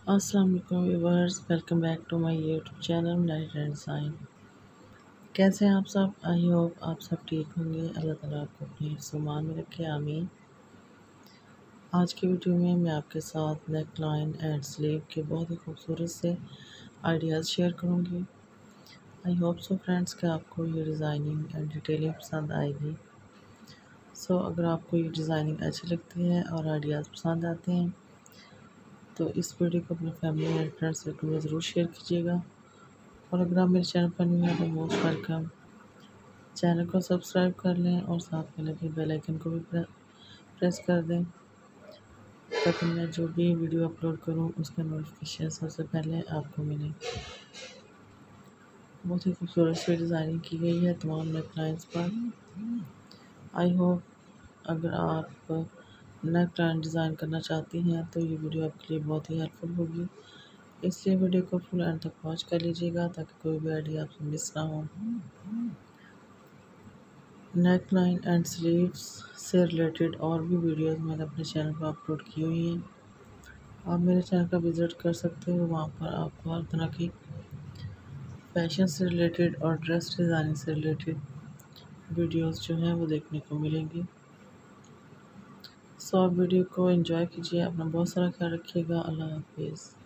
अस्सलाम वालेकुम viewers, welcome back to my YouTube channel night and sign. कैसे हैं आप सब? आई होप आप सब ठीक होंगे। अल्लाह ताला आपको अपने हिफ्ज़-ओ-मान में रखे, आमीन। आज की वीडियो में मैं आपके साथ नेक लाइन एंड स्लीव के बहुत ही खूबसूरत से आइडियाज़ शेयर करूंगी। आई होप सो फ्रेंड्स कि आपको ये डिज़ाइनिंग एंड डिटेलिंग पसंद आएगी। अगर आपको ये डिज़ाइनिंग अच्छी लगती है और आइडियाज़ पसंद आते हैं तो इस वीडियो को अपने फैमिली एंड फ्रेंड्स सर्कल में ज़रूर शेयर कीजिएगा। और अगर आप मेरे चैनल पर न्यू हैं तो मोस्ट वेलकम। चैनल को सब्सक्राइब कर लें और साथ में लगे बेल आइकन को भी प्रेस कर दें ताकि मैं जो भी वीडियो अपलोड करूं उसका नोटिफिकेशन सबसे पहले आपको मिले। बहुत ही खूबसूरत सी डिज़ाइनिंग की गई है तमाम नेक लाइन्स पर। आई होप अगर आप नेक लाइन डिज़ाइन करना चाहती हैं तो ये वीडियो आपके लिए बहुत ही हेल्पफुल होगी, इसलिए वीडियो को फुल एंड तक वॉच कर लीजिएगा ताकि कोई भी आइडिया आपसे मिस ना हो। नेक लाइन एंड स्लीव्स से रिलेटेड और भी वीडियोस मैंने अपने चैनल पर अपलोड की हुई हैं, आप मेरे चैनल का विज़िट कर सकते हो। वहाँ पर आपको हर तरह की फैशन से रिलेटेड और ड्रेस डिज़ाइनिंग से रिलेटेड वीडियोस जो हैं वो देखने को मिलेंगी। आप वीडियो को एंजॉय कीजिए, अपना बहुत सारा ख्याल रखिएगा। अल्लाह हाफिज़।